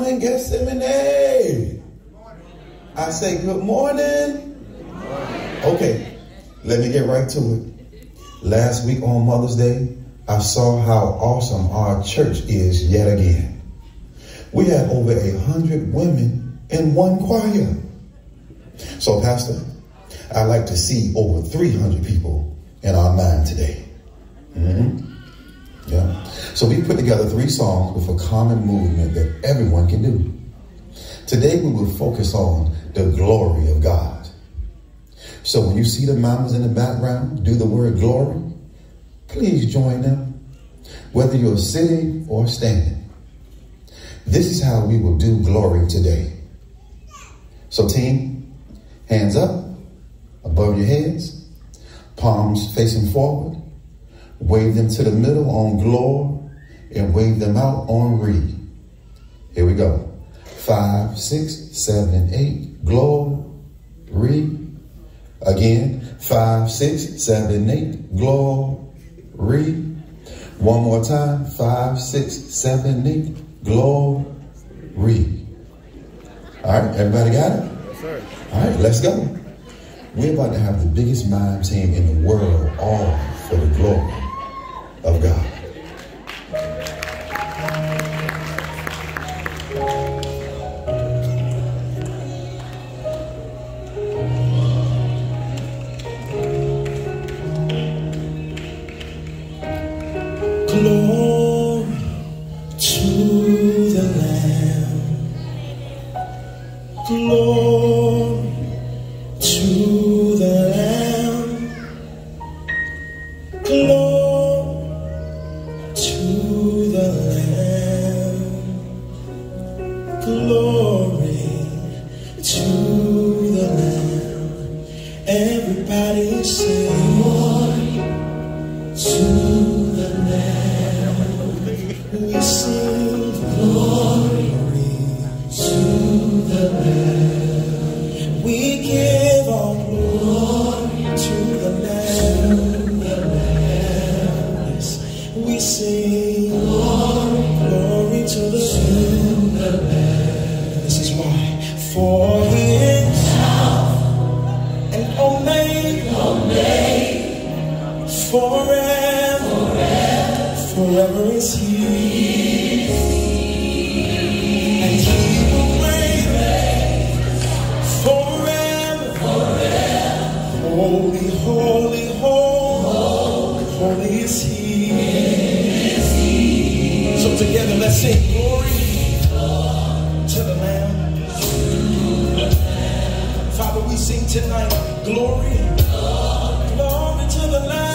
morning, Gethsemane. I say good morning. Okay, let me get right to it. Last week on Mother's Day, I saw how awesome our church is yet again. We had over 100 women in one choir. So, Pastor, I'd like to see over 300 people in our mind today. Yeah. So we put together 3 songs with a common movement that everyone can do. Today we will focus on the glory of God. So when you see the mamas in the background do the word glory, please join them, whether you're sitting or standing. This is how we will do glory today. So team, hands up, above your heads, palms facing forward, wave them to the middle on glory, and wave them out on re. Here we go. 5, 6, 7, 8, glory. Again, 5, 6, 7, 8, glory. One more time, 5, 6, 7, 8, glory. All right, everybody got it? Yes, sir. All right, let's go. We're about to have the biggest mime team in the world, all for the glory of God. Glory to the Lamb. Glory to the Lamb. Glory to the Lamb. Glory to the Lamb. Everybody sing glory to the Lamb. We sing glory to the Lamb. We give all glory to the Lamb. Yes. We sing glory to the Lamb. This is why. For He is Alpha and Omega. Forever, forever is He, and He will reign forever. Holy, holy, holy, holy is He. So together let's sing glory to the Lamb. Father, we sing tonight glory, glory to the Lamb.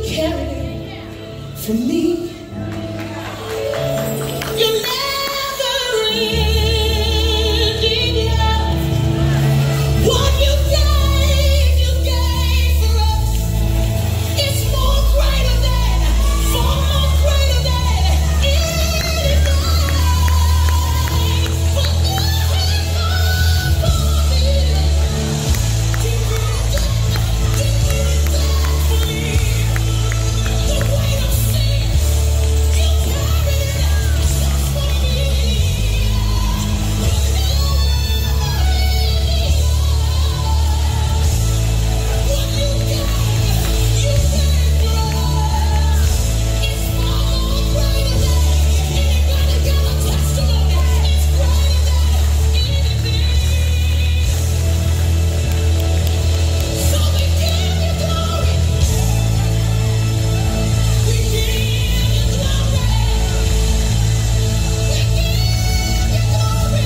carried it for me. Your never-ending love. What you gave for us. It's more greater than, far more greater than anything. For you have done for me. You did it for me. The weight of sin, you carried it just for me. What you gave for us. It's far more greater than. Anybody got a testimony? It's greater than anything. So we give you glory. We give you glory. We give you glory.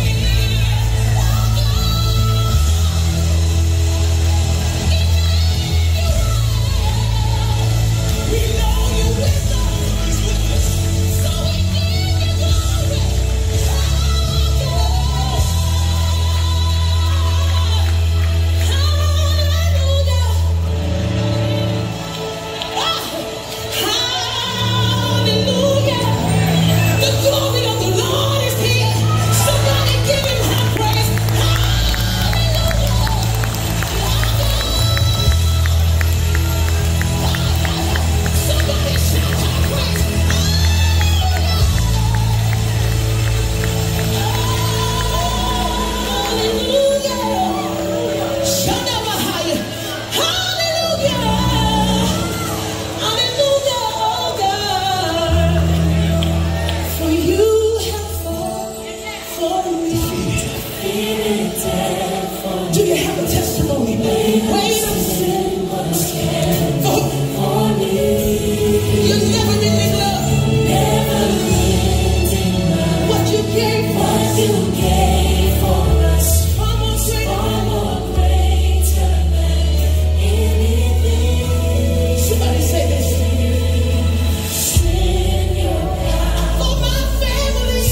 We know you're with us. So we give you glory. Hallelujah. The glory of the Lord is here. Somebody give him high praise. Somebody shout high praise. Hallelujah. Shout out higher. Hallelujah. Hallelujah, oh God. For you have fought for me. Do you have a testimony? Wait a second. For me. Your never-ending love. What you gave for us. Far more greater than anything. Somebody say this. For my family.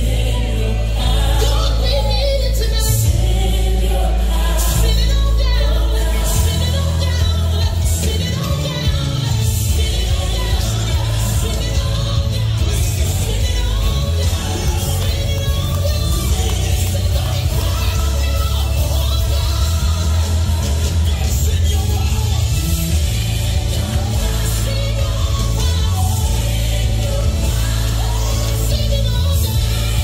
God, we need it tonight. Send it on down. Send it on down. Send it on down. Send it on down. Send it on down. Send it on down. Somebody cry on it all. Send your power. Send your power. Send it on down.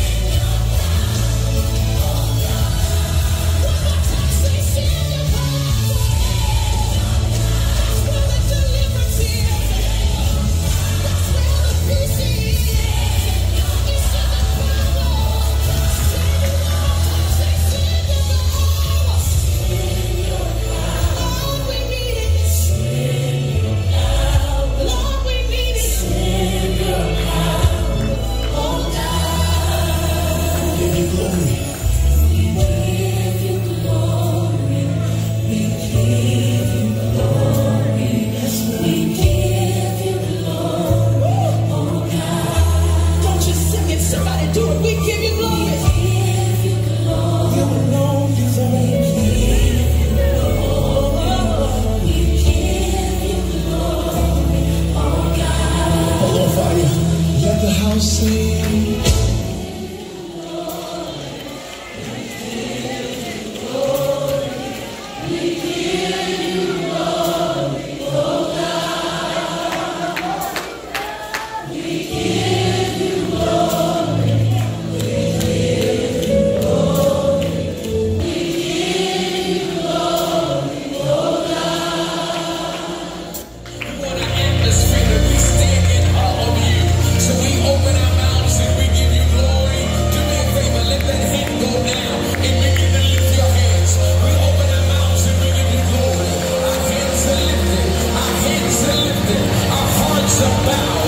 One more time, say, send your power. That's where the deliverance is. That's where the peace is. It's in the power. Send it on. Say, send your power. Lord, we need it. Lord, we need it. Oh, God. Give you glory. Don't you sing it, somebody do it. We give you glory. You alone deserve it. Hold on, fire. Let the house sing. What an atmosphere. We stand in awe of you. So we open our mouths and we give you glory. Do me a favor, let that hand go down and begin to lift your hands. We open our mouths and we give you glory. Our hands are lifted. Our hands are lifted. Our hearts are bowed.